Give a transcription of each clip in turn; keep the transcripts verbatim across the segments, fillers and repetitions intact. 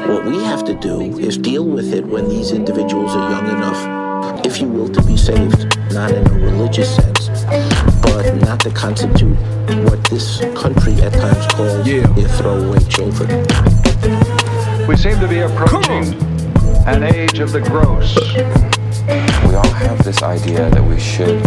What we have to do is deal with it when these individuals are young enough, if you will, to be saved, not in a religious sense, but not to constitute what this country at times calls yeah. their throwaway children. We seem to be approaching an age of the gross. We all have this idea that we should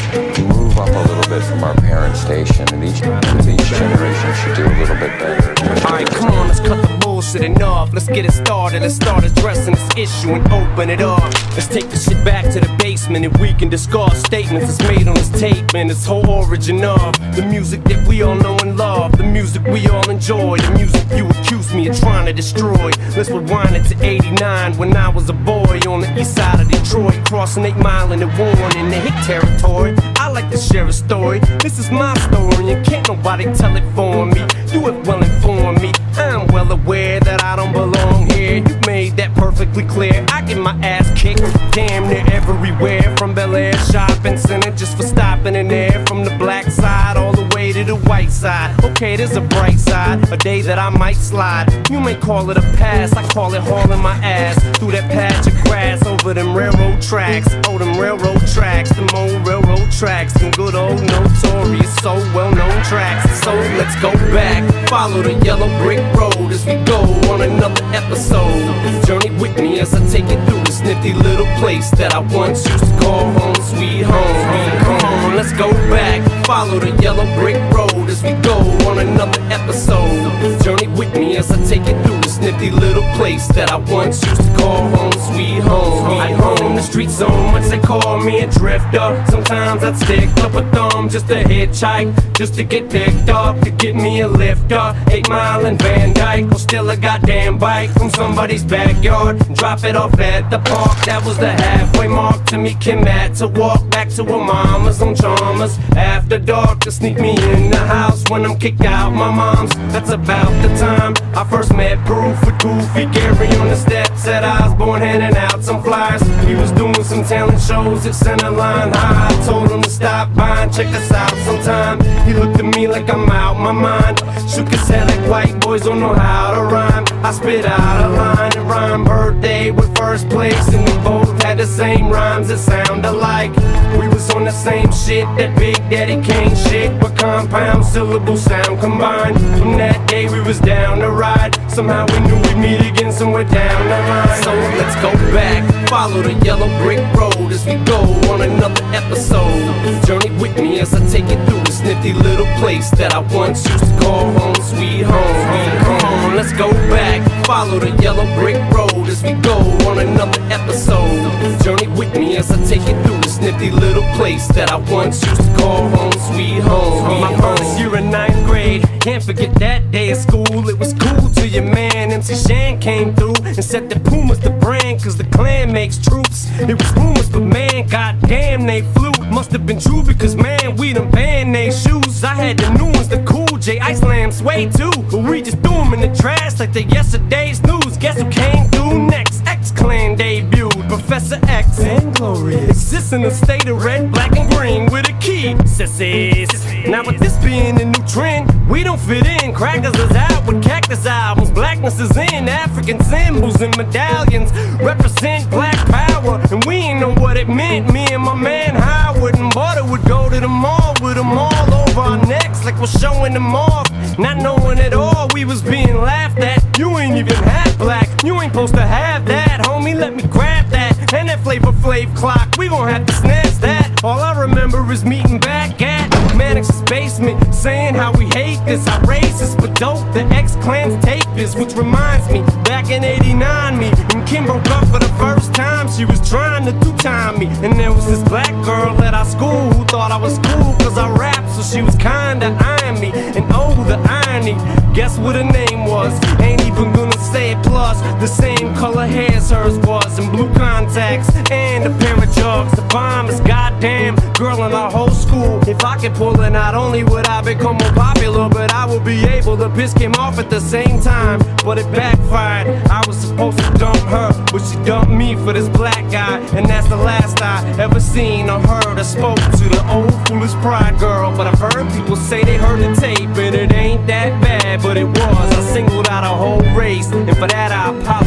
move up a little bit from our parent station, and each, each generation should do a little bit better. Alright, come on, let's cut the bullshit enough. Let's get it started, let's start addressing this issue and open it up. Let's take the shit back to the basement and we can discuss statements that's made on this tape and its whole origin of the music that we all know and love, the music we all enjoy, the music you accuse me of trying to destroy. Let's rewind it to eighty-nine when I was a boy on the east side of Detroit, crossing eight mile in the Warren in the hick territory. I like to share a story. This is my story and can't nobody tell it for me. You have well informed me. I'm well aware that I don't belong here. You made that perfectly clear. I get my ass kicked damn near everywhere, from Bel Air shopping center just for stopping in there, from the black side all the way to the white side. Okay, there's a bright side, a day that I might slide. You may call it a pass, I call it hauling my ass through that patch of grass over them railroad tracks. Oh, them railroad tracks, them old railroad tracks, them good old notorious, so well-known tracks. So let's go back, follow the yellow brick road as we go on another episode. Journey with me as I take it through this nifty little place that I once used to call home, sweet home. Come on, let's go back, follow the yellow brick road as we go on another episode. Journey with me as I take it through this nifty little place that I once used to call home, sweet home. I roam the streets so much they call me a drifter. Sometimes I'd stick up a thumb just to hitchhike, just to get picked up, to get me a lifter. Eight Mile and Van Dyke, or still a goddamn bike from somebody's backyard, drop it off at the park. That was the halfway mark to me Kim had to walk back to her mama's on Chalmers after dark, to sneak me in the house when I'm kicked out my mom's. That's about the time I first met Proof with Goofy Gary on the steps at Osborne, handing out some flyers. He was doing some talent shows at Centerline High. I told him to stop by and check us out sometime. He looked at me like I'm out my mind, shook his head like white boys don't know how to rhyme. I spit out a line and rhyme birthday with first place, and we both had the same rhymes that sound alike. We was on the same shit, that Big Daddy Kane shit, but compound syllable sound combined. From that day we was down to ride, somehow we knew we'd meet again somewhere down the line. So let's go back, follow the yellow brick road as we go on another episode. Journey with me as I take it through this nifty little place that I once used to call home, sweet home. Come on, let's go back, follow the yellow brick road as we go on another episode. Journey with me as I take it through this nifty little place that I once used to call home, sweet home. My first year in ninth grade, can't forget that day at school. It was cool till your man M C Shan came through and said that Puma's the brand cause the clan makes troops. It was rumors, but man, goddamn they flew. Must have been true because man, we done banned they shoes. I had the new ones, the Cool J, Ice Lamb, Sway too, but we just threw them in the trash like they yesterday's news. Guess who came through next? X-Clan debuted, Professor X and Glorious exists in a state of red, black and green with a key, sissies. Now with this being a new trend, we don't fit in. Crackers is out with cactus albums, blackness is in. African symbols and medallions represent black power, and we ain't know what it meant. Me and my man Howard and Butter would go to the mall with them all over our necks like we're showing them off, not knowing at all we was being laughed at. You ain't even half black, you ain't supposed to have that, homie, let me grab that. And that Flavor Flav clock, we gon' have to snatch that. All I remember is meeting back at Mannix's basement, saying how we hate this, how racist but dope the X-Clan's tape is. Which reminds me, back in eighty-nine, me and Kim broke up for the first time. She was trying to two-time me, and there was this black girl at our school who thought I was cool cause I rap, so she was kinda eyeing me. And oh, the irony, guess what her name was? Ain't even gonna say it. Plus, the same color hair as hers was, and blue contacts, and a pair of jugs. The bomb is goddamn girl in our whole school. If I could pull it, not only would I become more popular, but I would be able to piss Kim off at the same time. But it backfired, I was supposed to dump her, but she dumped me for this black guy. And that's the last I ever seen or heard or spoke to the old foolish pride girl. But I've heard people say they heard the tape, and it ain't that bad, but it was. I singled out a whole race, and for that I apologize.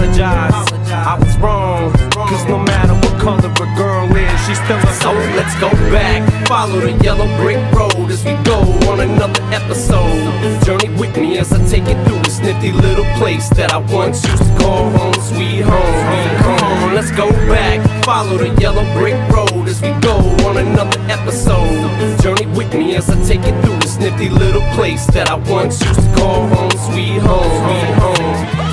let's go back. Follow the yellow brick road as we go on another episode. Journey with me as I take you through this nifty little place that I once used to call home, sweet home. Come on, let's go back. Follow the yellow brick road as we go on another episode. Journey with me as I take you through this nifty little place that I once used to call home, sweet home. Sweet home.